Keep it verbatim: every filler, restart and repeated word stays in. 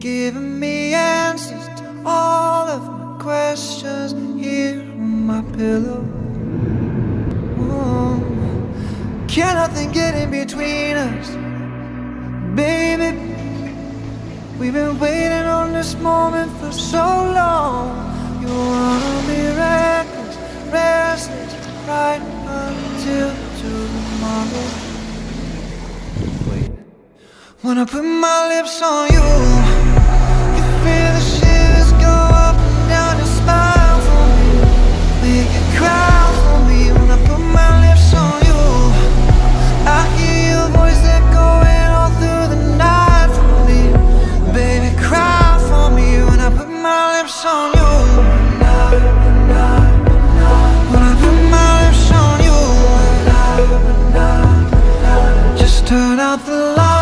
giving me answers to all of my questions here on my pillow. Oh, can nothing get in between us, baby? We've been waiting on this moment for so long. You wanna be reckless, restless, right until tomorrow. Wait. When I put my lips on you, you feel the shivers go up and down your spine for me. Make you cry for me. When I put my lips on you, I hear your voice echoing all through the night for me. Baby, cry for me when I put my lips on you. When I put my lips on you, just turn out the light.